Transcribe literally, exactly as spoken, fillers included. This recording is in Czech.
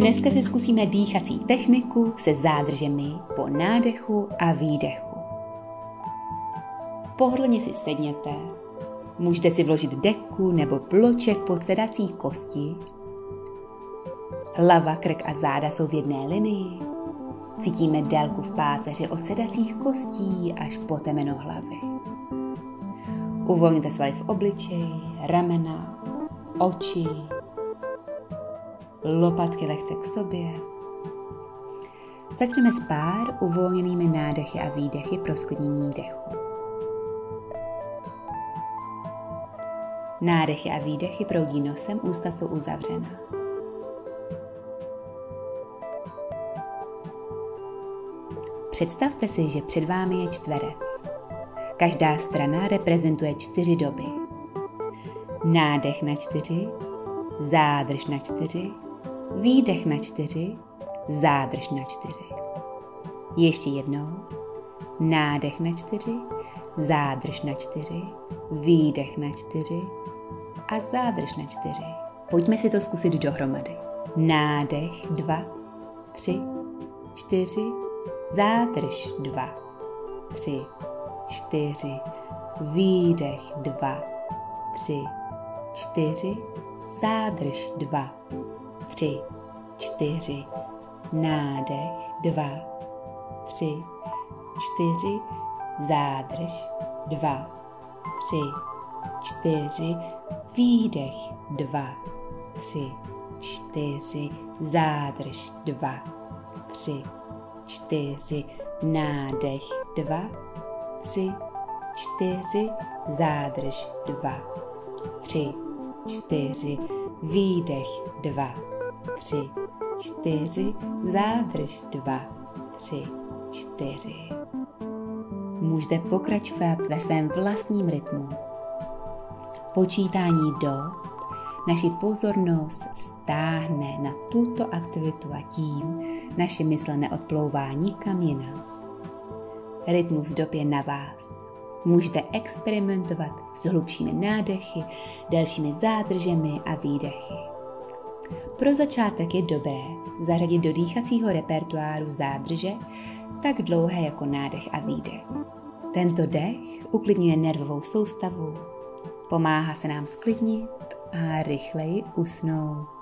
Dneska si zkusíme dýchací techniku se zádržemi po nádechu a výdechu. Pohodlně si sedněte, můžete si vložit deku nebo bloček pod sedací kosti. Hlava, krk a záda jsou v jedné linii. Cítíme délku v páteři od sedacích kostí až po temeno hlavy. Uvolněte svaly v obličeji, ramena, oči, lopatky lehce k sobě. Začneme s pár uvolněnými nádechy a výdechy pro zklidnění dechu. Nádechy a výdechy proudí nosem, ústa jsou uzavřena. Představte si, že před vámi je čtverec. Každá strana reprezentuje čtyři doby. Nádech na čtyři, zádrž na čtyři, výdech na čtyři, zádrž na čtyři. Ještě jednou. Nádech na čtyři, zádrž na čtyři, výdech na čtyři a zádrž na čtyři. Pojďme si to zkusit dohromady. Nádech dva, tři, čtyři, zádrž dva, tři, čtyři, výdech dva, tři, čtyři, zádrž dva, tři, čtyři, nádech dva, tři, čtyři, zádrž dva, tři, čtyři, výdech dva, tři, čtyři, zádrž dva, tři, čtyři, nádech dva, tři, čtyři, zádrž dva, tři, čtyři, výdech dva, tři, čtyři, zádrž dva, tři, čtyři. Můžete pokračovat ve svém vlastním rytmu. Počítání do naši pozornost stáhne na tuto aktivitu a tím naše mysl neodplouvá nikam jinam. Rytmus dob je na vás. Můžete experimentovat s hlubšími nádechy, delšími zádržemi a výdechy. Pro začátek je dobré zařadit do dýchacího repertoáru zádrže tak dlouhé jako nádech a výdech. Tento dech uklidňuje nervovou soustavu, pomáhá se nám sklidnit a rychleji usnout.